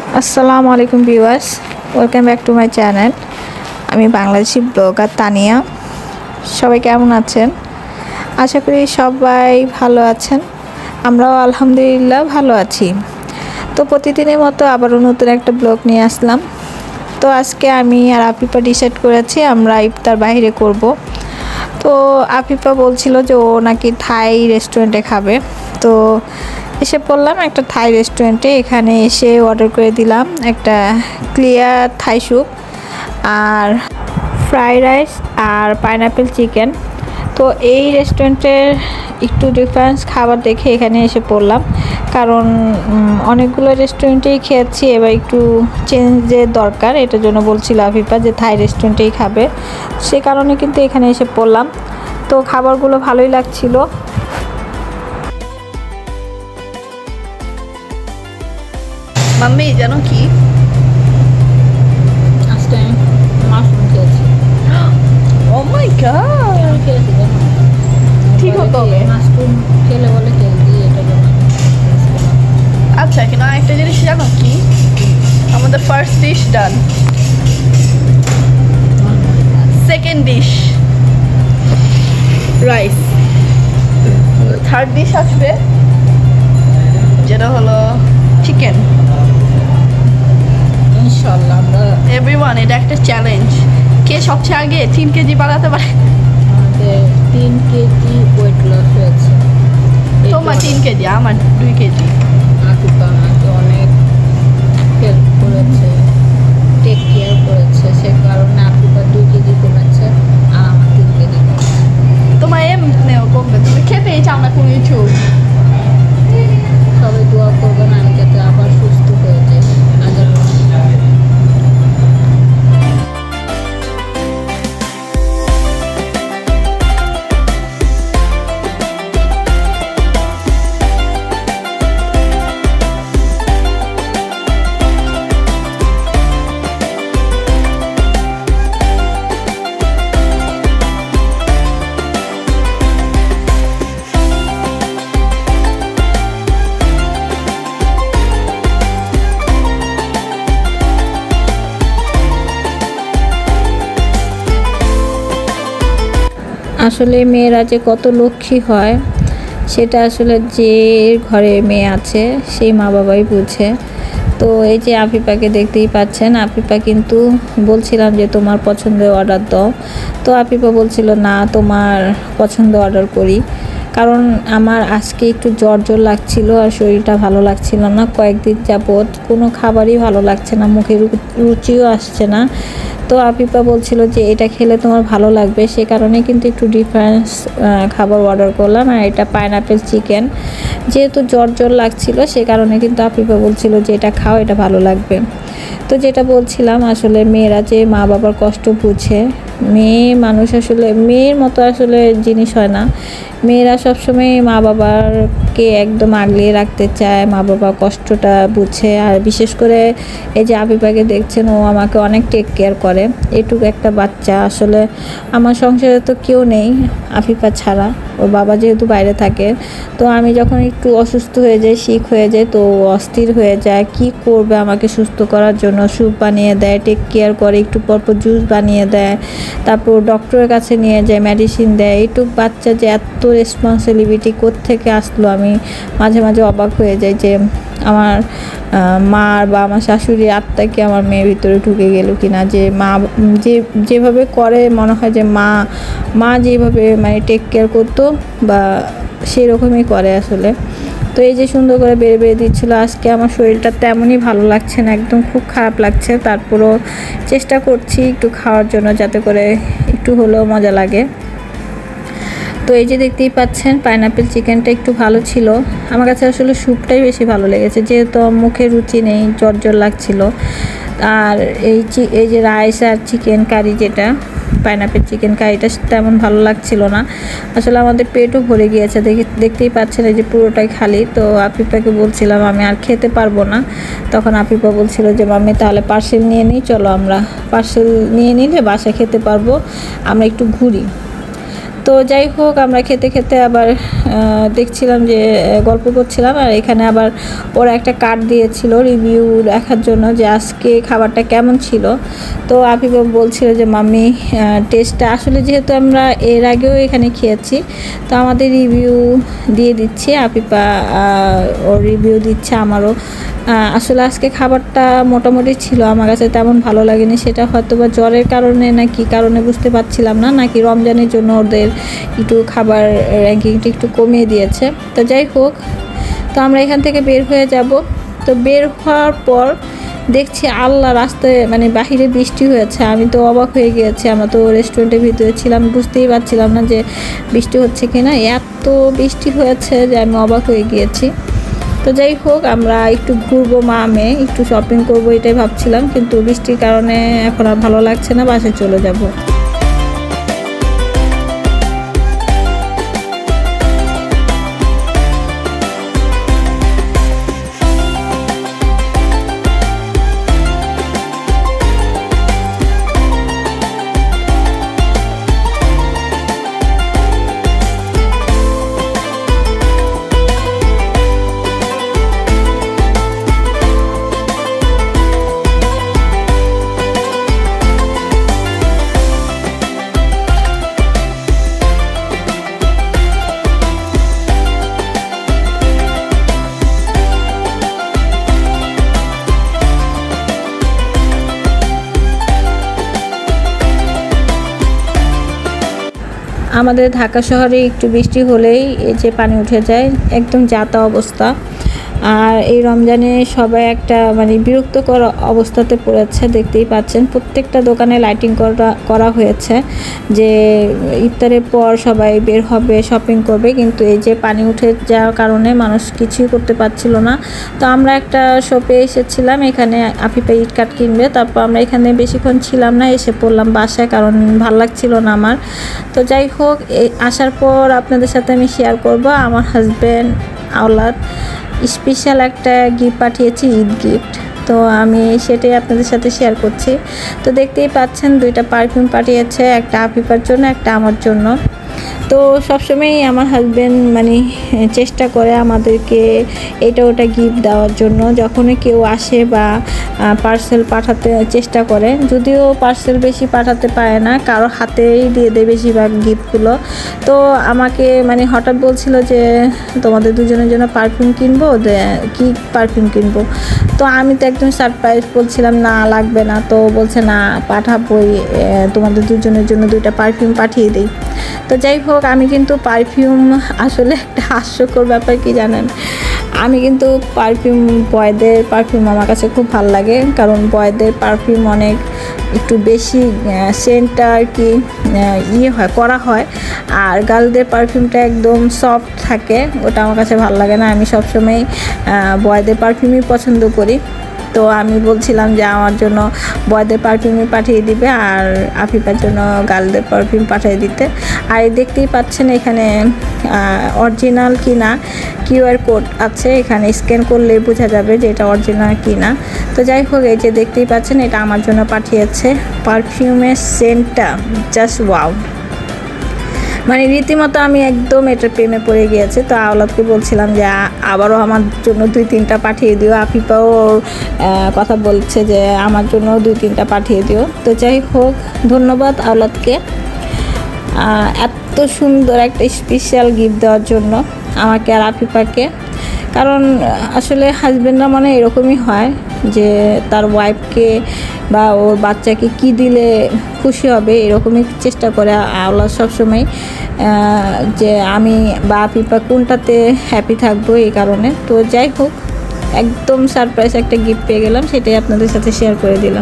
আসসালামু আলাইকুম viewers, welcome back to my channel. আমি বাংলাদেশি ব্লগার তানিয়া। সবাই কেমন আছেন? আশা করি সবাই ভালো আছেন। আমরাও আলহামদুলিল্লাহ ভালো আছি। তো প্রতিদিনের মতো আবারও নতুন একটা ব্লগ নিয়ে আসলাম। তো আজকে আমি আর আফিফা ডিসাইড করেছি আমরা ইফতার বাইরে করব। তো আফিফা বলছিল যে ও নাকি থাই রেস্টুরেন্টে খাবে। তো এসে পড়লাম একটা থাই রেস্টুরেন্টে। এখানে এসে অর্ডার করে দিলাম একটা ক্লিয়ার থাই স্যুপ আর ফ্রাইড রাইস আর পাইনাপেল চিকেন। তো এই রেস্টুরেন্টের একটু ডিফারেন্স খাবার দেখে এখানে এসে পড়লাম, কারণ অনেকগুলো রেস্টুরেন্টেই খেয়েছি, এবার একটু চেঞ্জের দরকার। এটার জন্য বলছিল আফিফা যে থাই রেস্টুরেন্টেই খাবে, সে কারণে কিন্তু এখানে এসে পড়লাম। তো খাবারগুলো ভালোই লাগছিল। মাম্মি জানো কি, আজকে আমি মাশরুম খেয়েছি। ও মাই গড, খেয়েছি জানো, ঠিক হতো হবে। মাশরুম খেলে বলে হেলদি, এটা জন্য। আচ্ছা, কিন্তু একটা জিনিস জানো কি, আমাদের first dish done, second dish rice, third dish আসবে যেটা হলো চিকেন। ইনশাআল্লাহ আমরা এভরিওয়ান, এটা একটা চ্যালেঞ্জ, কে সবচেয়ে আগে 3 কেজি বাড়াতে পারে। আমাদের 3 কেজি ওয়েট লস হয়েছে। তোমার 3 কেজি, আমার 2 কেজি। আফিফা আমাকে অনেক হেল্প করেছে, টেক কেয়ার করেছে, সে কারণে আফিফা 2 কেজি কমেছে আর আমার 3 কেজি কমেছে। তোমার এমনিও কমবে, তুমি খেতেই চাও না কোনো কিছু। সবাই দোয়া করবেন আমি যাতে আবার সুস্থ হয়ে যাই আগের মতো। আসলে মেয়েরা যে কত লক্ষ্মী হয় সেটা আসলে যে ঘরে মেয়ে আছে সেই মা বাবাই বুঝে। তো এই যে আফিফাকে দেখতেই পাচ্ছেন, আফিফা কিন্তু বলছিলাম যে তোমার পছন্দের অর্ডার দাও, তো আফিফা বলছিল না তোমার পছন্দ অর্ডার করি, কারণ আমার আজকে একটু জ্বর লাগছিল আর শরীরটা ভালো লাগছিল না। কয়েকদিন যাবৎ কোনো খাবারই ভালো লাগছে না, মুখে রুচিও আসছে না। তো আফিফা বলছিল যে এটা খেলে তোমার ভালো লাগবে, সে কারণে কিন্তু একটু ডিফারেন্স খাবার অর্ডার করলাম। আর এটা পাইনাপেল চিকেন, যেহেতু জ্বর লাগছিল সে কারণে কিন্তু আফিফা বলছিল যে এটা খাও, এটা ভালো লাগবে। তো যেটা বলছিলাম, আসলে মেয়েরা যে মা বাবার কষ্ট বুঝে, মেয়ে মানুষ আসলে মেয়ের মতো আসলে জিনিস হয় না। মেয়েরা সবসময় মা বাবাকে একদম আগলিয়ে রাখতে চায়, মা বাবার কষ্টটা বুঝে। আর বিশেষ করে এই যে আফিফাকে দেখছেন, ও আমাকে অনেক টেক কেয়ার করে। এটুকু একটা বাচ্চা, আসলে আমার সংসারে তো কেউ নেই আফিফা ছাড়া, ওর বাবা যেহেতু বাইরে থাকে। তো আমি যখন একটু অসুস্থ হয়ে যাই, শিক হয়ে যায়, তো অস্থির হয়ে যায়, কি করবে আমাকে সুস্থ করার জন্য স্যুপ বানিয়ে দেয়, টেক কেয়ার করে, একটু পরপর জুস বানিয়ে দেয়, তারপর ডক্টরের কাছে নিয়ে যায়, মেডিসিন দেয়। এইটুকু বাচ্চা যে এত রেসপন্সিবিলিটি কোত্থেকে আসলো, আমি মাঝে মাঝে অবাক হয়ে যাই যে আমার মার বা আমার শাশুড়ির আত্মাকে আমার মেয়ের ভিতরে ঢুকে গেল কিনা। যে মা যেভাবে করে, মনে হয় যে মা যেভাবে মানে টেক কেয়ার করতো বা সেই রকমই করে আসলে। তো এই যে সুন্দর করে বেড়ে বেড়ে দিচ্ছিলো। আজকে আমার শরীরটা তেমনই ভালো লাগছে না, একদম খুব খারাপ লাগছে। তারপরও চেষ্টা করছি একটু খাওয়ার জন্য, যাতে করে একটু হলেও মজা লাগে। তো এই যে দেখতেই পাচ্ছেন, পাইনাপেল চিকেনটা একটু ভালো ছিল। আমার কাছে আসলে স্যুপটাই বেশি ভালো লেগেছে, যেহেতু মুখে রুচি নেই, জ্বর লাগছিল। আর এই যে রাইস আর চিকেন কারি, যেটা পাইনাপেল চিকেন কারিটা তেমন ভালো লাগছিল না। আসলে আমাদের পেটও ভরে গিয়েছে, দেখতেই পাচ্ছেন এই যে পুরোটাই খালি। তো আফিফাকে বলছিলাম আমি আর খেতে পারবো না, তখন আফিফা বলছিল যে মাম্মি তাহলে পার্সেল নিয়ে নিই, চলো আমরা পার্সেল নিয়ে নিলে বাসায় খেতে পারবো, আমরা একটু ঘুরি। তো তো যাই হোক, আমরা খেতে খেতে আবার দেখছিলাম যে গল্প করছিলাম, আর এখানে আবার ওরা একটা কার্ড দিয়েছিল রিভিউ দেখার জন্য যে আজকে খাবারটা কেমন ছিল। তো আফিফা বলছিল যে মাম্মি টেস্টটা আসলে, যেহেতু আমরা এর আগেও এখানে খেয়েছি, তো আমাদের রিভিউ দিয়ে দিচ্ছে। আফিফা ওর রিভিউ দিচ্ছে, আমারও আসলে আজকে খাবারটা মোটামুটি ছিল, আমার কাছে তেমন ভালো লাগেনি। সেটা হয়তো বা জ্বরের কারণে না কি কারণে বুঝতে পারছিলাম না, নাকি রমজানের জন্য ওদের একটু খাবার র্যাঙ্কিংটা একটু কমিয়ে দিয়েছে। তো যাই হোক, তো আমরা এখান থেকে বের হয়ে যাব। তো বের হওয়ার পর দেখছি আল্লাহ, রাস্তায় মানে বাহিরে বৃষ্টি হয়েছে। আমি তো অবাক হয়ে গিয়েছি, আমরা তো রেস্টুরেন্টের ভিতরে ছিলাম, বুঝতেই পারছিলাম না যে বৃষ্টি হচ্ছে কিনা। এত বৃষ্টি হয়েছে যে আমি অবাক হয়ে গিয়েছি। তো যাই হোক, আমরা একটু ঘুরবো, মা মেয়ে একটু শপিং করবো এটাই ভাবছিলাম, কিন্তু বৃষ্টির কারণে এখন আর ভালো লাগছে না, বাসায় চলে যাব। আমাদের ঢাকা শহরে একটু বৃষ্টি হলেই এই যে পানি উঠে যায়, একদম যাতা অবস্থা। আর এই রমজানে সবাই একটা মানে বিরক্তকর অবস্থাতে পড়েছে, দেখতেই পাচ্ছেন প্রত্যেকটা দোকানে লাইটিং করা হয়েছে যে ইফতারের পর সবাই বের হবে, শপিং করবে, কিন্তু এই যে পানি উঠে যাওয়ার কারণে মানুষ কিছুই করতে পারছিল না। তো আমরা একটা শপে এসেছিলাম, এখানে আফিফা ইট কাট কিনবে, তারপর আমরা এখানে বেশিক্ষণ ছিলাম না, এসে পড়লাম বাসায়, কারণ ভাল লাগছিল না আমার। তো যাই হোক, আসার পর আপনাদের সাথে আমি শেয়ার করব আমার হাজব্যান্ড আওলাদ স্পেশাল একটা গিফট পাঠিয়েছি, ঈদ গিফট। তো আমি সেটাই আপনাদের সাথে শেয়ার করছি। তো দেখতেই পাচ্ছেন দুইটা পারফিউম পাঠিয়েছে, একটা আফিফার জন্য, একটা আমার জন্য। তো সবসময়ই আমার হাজব্যান্ড মানে চেষ্টা করে আমাদেরকে এটা ওটা গিফট দেওয়ার জন্য, যখনই কেউ আসে বা পার্সেল পাঠাতে চেষ্টা করে, যদিও পার্সেল বেশি পাঠাতে পারে না, কারো হাতেই দিয়ে দেয় বেশিরভাগ গিফটগুলো। তো আমাকে মানে হঠাৎ বলছিল যে তোমাদের দুজনের জন্য পারফিউম কিনবো, কি পারফিউম কিনবো। তো আমি তো একদম সারপ্রাইজ, বলছিলাম না লাগবে না, তো বলছে না পাঠাবোই, তোমাদের দুজনের জন্য দুইটা পারফিউম পাঠিয়ে দিই। তো যাই হোক, আমি কিন্তু পারফিউম আসলে একটা হাস্যকর ব্যাপার কি জানেন, আমি কিন্তু পারফিউম বয়দের পারফিউম আমার কাছে খুব ভালো লাগে, কারণ বয়দের পারফিউম অনেক একটু বেশি সেন্টটা আর কি করা হয়, আর গার্লদের পারফিউমটা একদম সফট থাকে, ওটা আমার কাছে ভালো লাগে না। আমি সবসময় বয়দের পারফিউমই পছন্দ করি। তো আমি বলছিলাম যে আমার জন্য বয়দের পারফিউমই পাঠিয়ে দিবে, আর আফিফার জন্য গার্লদের পারফিউম পাঠিয়ে দিতে। আর দেখতেই পাচ্ছেন এখানে অরিজিনাল কি না কিউআর কোড আছে, এখানে স্ক্যান করলে বোঝা যাবে যে এটা অরিজিনাল কি না। তো যাই হোক, এই যে দেখতেই পাচ্ছেন এটা আমার জন্য পাঠিয়েছে, পারফিউমের সেন্টটা জাস্ট ওয়াও, মানে রীতিমতো আমি একদম এটার প্রেমে পড়ে গিয়েছে। তো আওলাদকে বলছিলাম যে আবারও আমার জন্য 2-3টা পাঠিয়ে দিও, আফিফাও কথা বলছে যে আমার জন্য 2-3টা পাঠিয়ে দিও। তো যাই হোক, ধন্যবাদ আওলাদকে এত সুন্দর একটা স্পেশাল গিফট দেওয়ার জন্য আমাকে আর আফিফাকে। কারণ আসলে হাজব্যান্ডরা মানে এরকমই হয় যে তার ওয়াইফকে বা ওর বাচ্চাকে কি দিলে খুশি হবে এরকমই চেষ্টা করে আওলাদ সবসময়, যে আমি বা আফিফা কোনটাতে হ্যাপি থাকবো এই কারণে। তো যাই হোক, একদম সারপ্রাইজ একটা গিফট পেয়ে গেলাম, সেটাই আপনাদের সাথে শেয়ার করে দিলাম।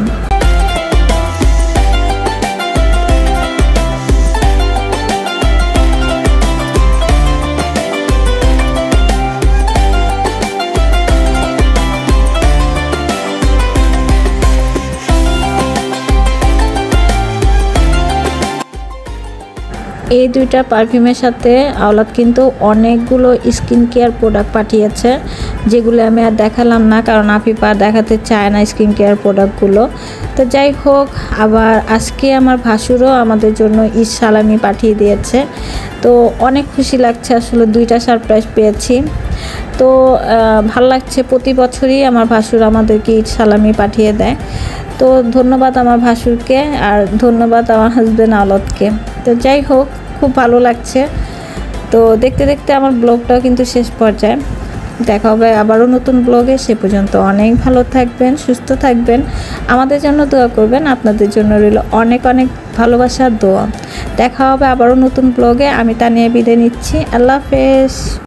এই দুইটা পারফিউমের সাথে আওলাদ কিন্তু অনেকগুলো স্কিন কেয়ার প্রোডাক্ট পাঠিয়েছে, যেগুলো আমি আর দেখালাম না কারণ আফিফা দেখাতে চায় না স্কিন কেয়ার প্রোডাক্টগুলো। তো যাই হোক, আবার আজকে আমার ভাসুরও আমাদের জন্য ঈদ সালামি পাঠিয়ে দিয়েছে। তো অনেক খুশি লাগছে, আসলে দুইটা সারপ্রাইজ পেয়েছি। তো ভাল লাগছে, প্রতি বছরই আমার ভাসুর আমাদেরকে ঈদ সালামি পাঠিয়ে দেয়। তো ধন্যবাদ আমার ভাসুরকে, আর ধন্যবাদ আমার হাজব্যান্ড আওলাদকে। তো যাই হোক, খুব ভালো লাগছে। তো দেখতে দেখতে আমার ব্লগটাও কিন্তু শেষ পর্যায়ে। দেখা হবে আবারও নতুন ব্লগে। সে পর্যন্ত অনেক ভালো থাকবেন, সুস্থ থাকবেন, আমাদের জন্য দোয়া করবেন। আপনাদের জন্য রইল অনেক অনেক ভালোবাসার দোয়া। দেখা হবে আবারও নতুন ব্লগে। আমি তানিয়া বিদায় নিচ্ছি। আল্লাহ হাফেজ।